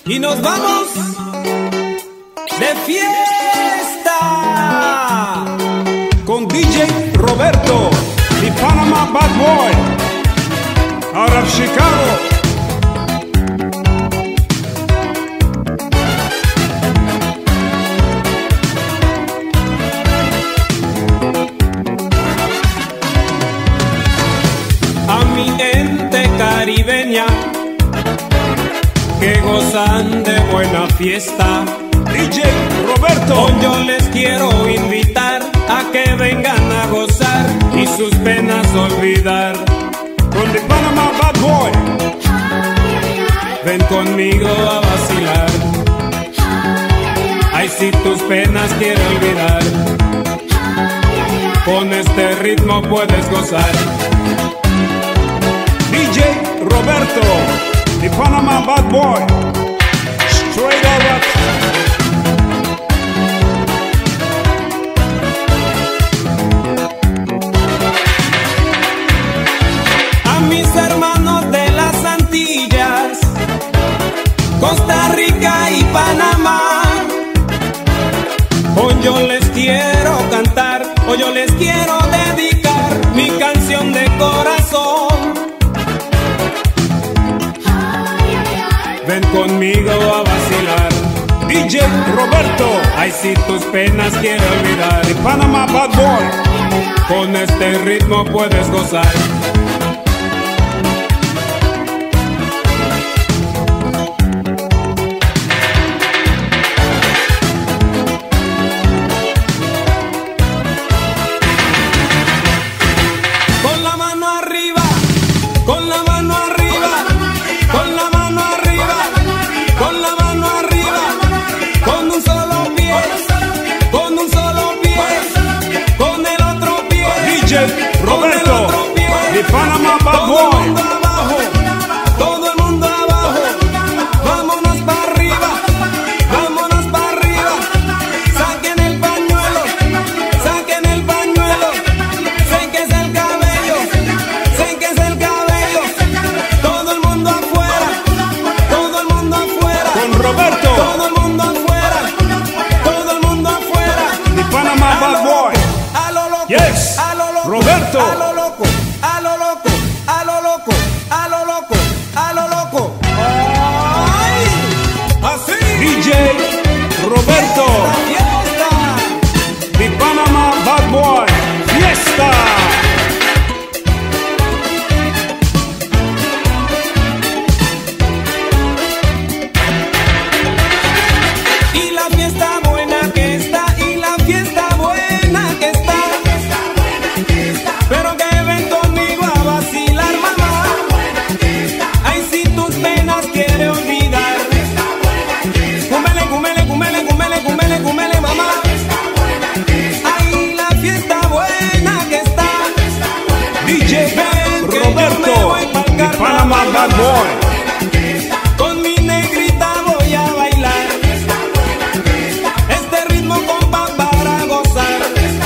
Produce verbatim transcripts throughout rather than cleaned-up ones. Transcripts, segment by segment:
Y nos vamos de fiesta con D J Roberto, the Panama Bad Boy, out of Chicago. A mi gente caribeña que gozan de buena fiesta, D J Roberto, hoy yo les quiero invitar a que vengan a gozar y sus penas olvidar. con the Panama Bad Boy. Ven conmigo a vacilar, ay, si tus penas quieres olvidar, con este ritmo puedes gozar. D J Roberto, the Panama Bad Boy, straight out. A mis hermanos de las Antillas, Costa Rica y Panamá, hoy yo les quiero cantar, hoy yo les quiero dedicar mi canción de corazón. Ven conmigo a vacilar, D J Roberto, ay, si tus penas quieres olvidar, the Panama Bad Boy. con este ritmo puedes gozar. Con la mano arriba, con la mano arriba, con la mano arriba, con la mano arriba, con un solo pie, con un solo pie, con el otro pie, D J Roberto, the Panama Bad todo el mundo Boy. abajo, todo el mundo abajo, vámonos para arriba, vámonos para arriba, saquen el pañuelo, saquen el pañuelo, séquese el cabello, séquese el cabello, todo el mundo afuera, todo el mundo afuera, Con Roberto, todo el mundo afuera, todo el mundo afuera, the Panama Bad Boy. a lo loco, Yes, a lo loco, Roberto. a lo loco, a lo loco, a lo loco, a lo loco, a lo loco. ¡Ay! Así. D J Roberto, Fiesta, the Panama Bad Boy. Fiesta. y la fiesta buena que está, y la fiesta buena que está. Pero que ven conmigo a vacilar, mamá. Ay, si tus penas quiere olvidar. Cúmele, cúmele, cúmele, cúmele, cúmele, cúmele, mamá. Ay, la fiesta buena que está. D J Ven que yo me Roberto, voy pa'l the Panama carnaval. Bad Boy. Con mi negrita voy a bailar este ritmo, compa, para gozar.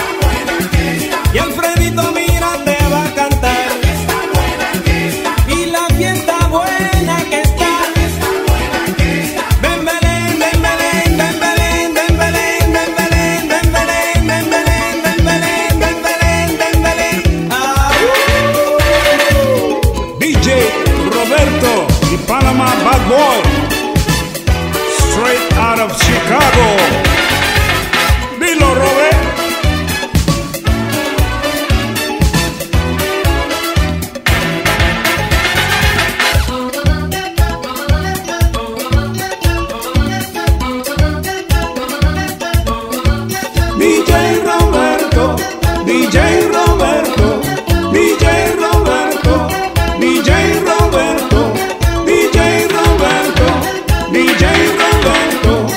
Y Alfredito, mira, te va a cantar. Y la fiesta buena que está. Ven, Belén, ven, Belén, ven, Belén, ven, Belén, ven, Belén, ven, Belén, ven, Belén, ven, Belén, ven, Belén, ven, Belén. Ah, D J Roberto, the Panama Bad Boy, straight out of Chicago. Dilo, Robert. D J Roberto, D J Roberto, D J Roberto, D J Roberto, D J Roberto, D J Roberto.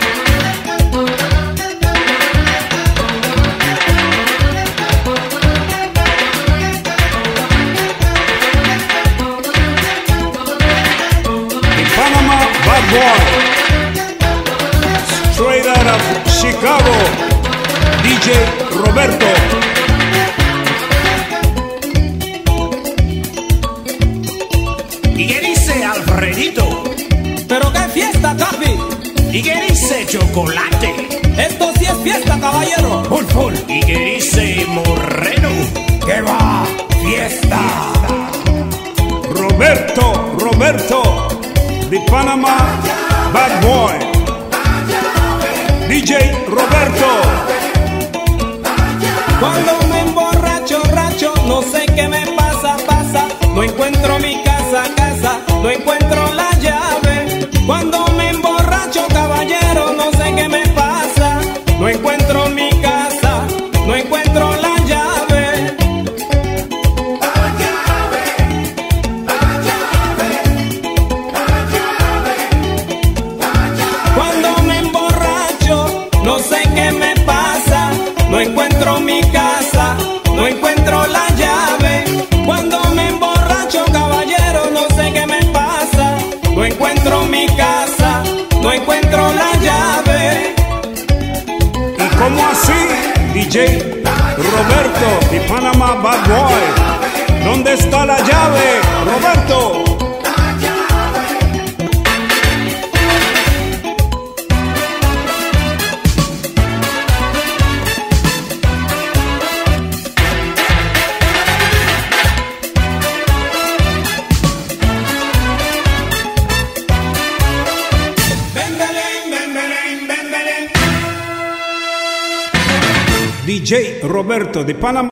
The Panama Bad Boy, straight out of Chicago, D J Roberto. ¿Y qué dice Alfredito? Pero qué fiesta, Capi. ¿Y qué dice Chocolate? Esto sí es fiesta, caballero. Full, full. ¿Y qué dice Moreno? ¡Que va! ¡Fiesta! Roberto, Roberto, de Panama Bad Boy. D J Roberto. Cuando me emborracho, racho, no sé qué me pasa, pasa. No encuentro mi casa, casa, no encuentro la llave. Cuando me emborracho, caballero, no sé qué me pasa. No encuentro mi casa, no encuentro la llave. La llave, la llave, la llave, la llave. Cuando me emborracho, no sé qué me pasa. No encuentro mi casa, no encuentro la llave. Cuando me emborracho, caballero, no sé qué me pasa. No encuentro mi casa, no encuentro la llave. ¿Y cómo así, D J Roberto, de Panama Bad Boy? ¿Dónde está la llave, Roberto? D J Roberto de Panama.